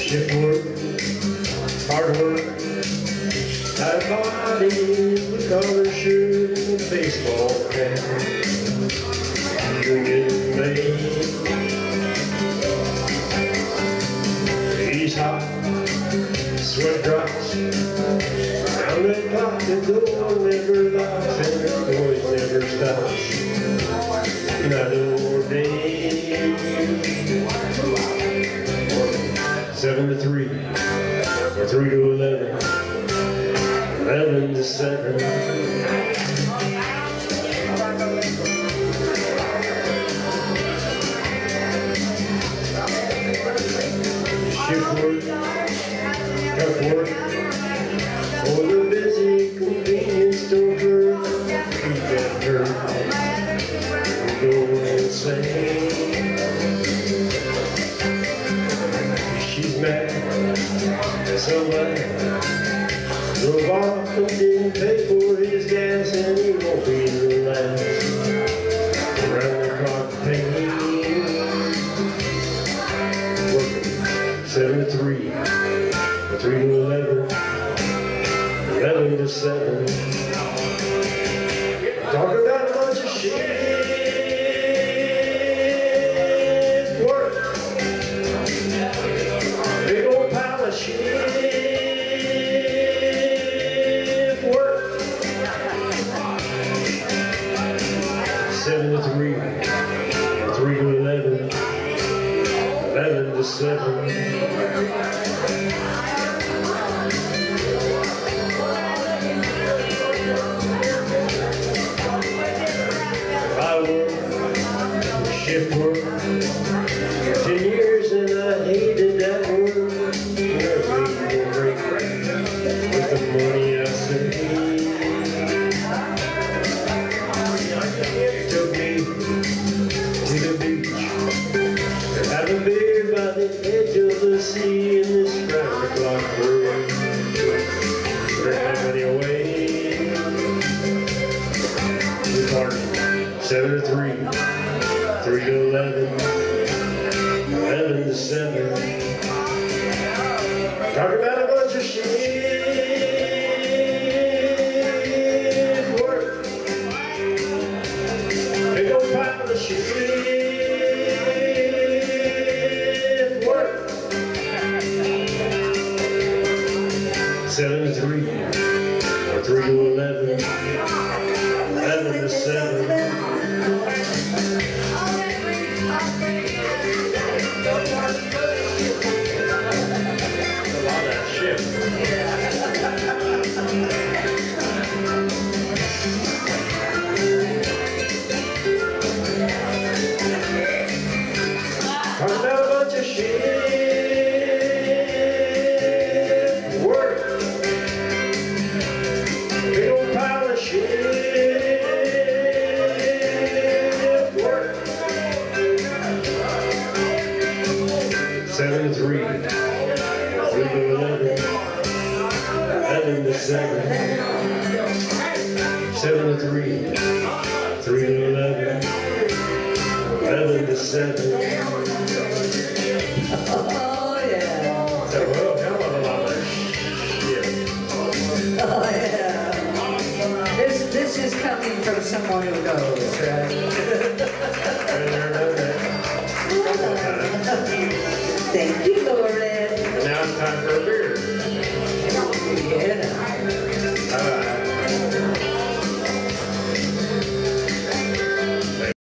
Shiftwork, hard work, tight body, blue collar shirt, and baseball cap. You're getting made. He's hot, sweat drops, round that clock, the door never locks, and the noise never stops. Not ordained. 7 to 3, or 3 to 11, 11 to 7. Shiftwork, tough work, for the busy convenience store, keep that hurt, go insane. She's mad, somebody drove off and didn't pay for his gas, and he won't be the last. Around the clock pain, working 7 to 3, or 3 to 11, 11 to 7. Talk about a bunch of shit. Shiftwork, 7 to 3, 3 to 11, 11 to 7. I work, shiftwork, 10 years and I hated that word. With the money I saved, took me to the beach to have a beer by the edge of the sea in this round the clock world. We're having away. We party 7 to 3, 3 to 11, 11 to 7. Talk about a bunch of shit. Work. Big old pile of shit. Work. 7 to 3, or 3 to 11, 11 to 7. Talk about a bunch of shit. Work. Big old pile of shit. Work. 7 to 3, 3 to 11, 11 to 7. 7 to 3, 3 to 11, 11 to 7. Oh yeah. So, well, come on a lot of shit. Oh yeah. This is coming from someone who knows, right?